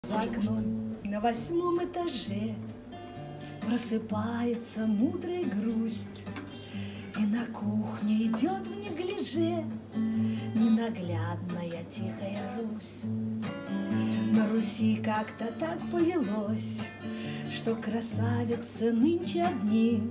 За окном на 8-м этаже просыпается мудрая грусть, и на кухню идет в неглиже ненаглядная тихая Русь. На Руси как-то так повелось, что красавицы нынче одни.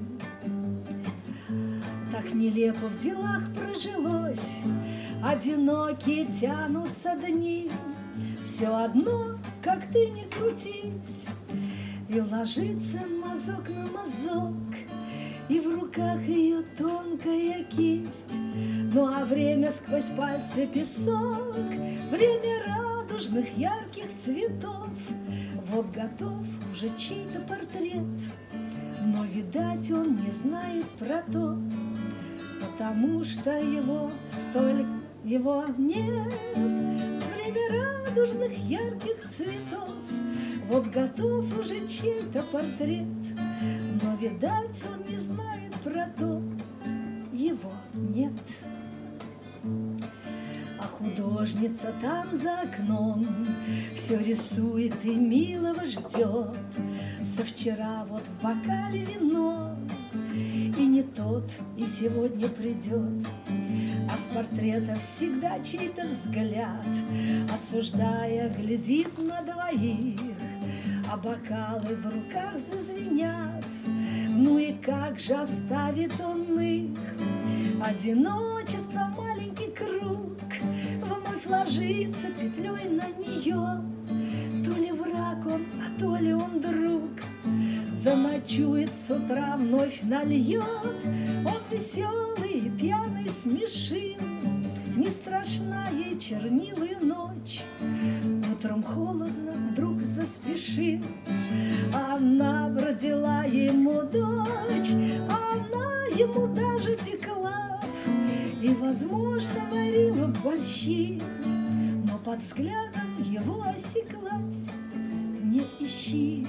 Так нелепо в делах прожилось, одинокие тянутся дни. Все одно, как ты ни крутись, и ложится мазок на мазок, и в руках ее тонкая кисть. Ну а время сквозь пальцы песок, время радужных ярких цветов. Вот готов уже чей-то портрет, но, видать, он не знает про то, потому что его нет. Время радужных ярких цветов. Вот готов уже чей-то портрет, но, видать, он не знает про то, его нет. А художница там за окном все рисует и милого ждет. Со вчера вот в бокале вино, и не тот и сегодня придет. А с портрета всегда чей-то взгляд, осуждая, глядит на двоих, а бокалы в руках зазвенят. Ну и как же оставит он их? Одиночество, маленький круг вновь ложится петлей на нее. То ли враг он, а то ли он друг. Заночует с утра, вновь нальет. Он веселый и пьяный смешил, не страшна ей чернилая ночь. Утром холодно вдруг заспешил, она родила ему дочь, она ему даже пекла и, возможно, варила борщи, но под взглядом его осеклась. Не ищи.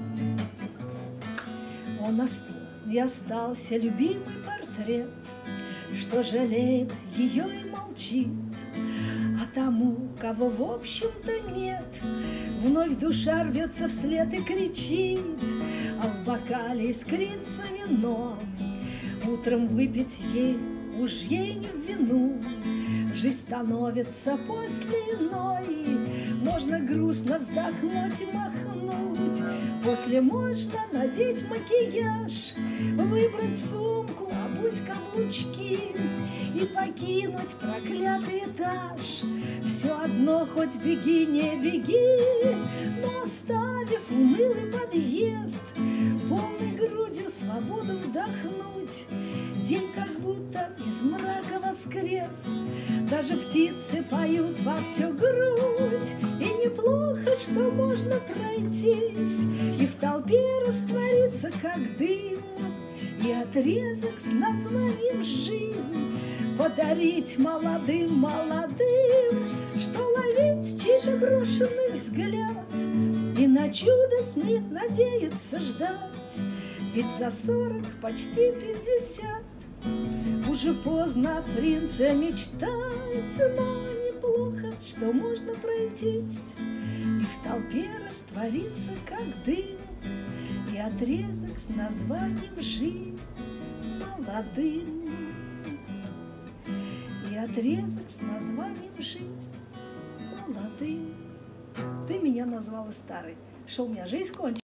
Он и остался любимый портрет, что жалеет ее и молчит. А тому, кого в общем-то нет, вновь душа рвется вслед и кричит, а в бокале искрится вино. Утром выпить ей уж ей не в вину. Жизнь становится после иной, можно грустно вздохнуть и махнуть. После можно надеть макияж, выбрать сумку, обуть каблучки и покинуть проклятый этаж. Все одно, хоть беги, не беги, но оставив унылый подъезд, полной грудью свободу вдохнуть. День как будто из мрака воскрес, даже птицы поют во всю грудь. И неплохо, что можно пройтись и в толпе раствориться, как дым, и отрезок с названием «Жизнь» подарить молодым, что ловить чей-то брошенный взгляд и на чудо смеет надеяться ждать. Ведь за 40, почти 50 уже поздно от принца мечтать. Но неплохо, что можно пройтись и в толпе раствориться, как дым, и отрезок с названием «Жизнь» молодым. И отрезок с названием «Жизнь» молодым. Ты меня назвала старой. Что, у меня жизнь кончилась?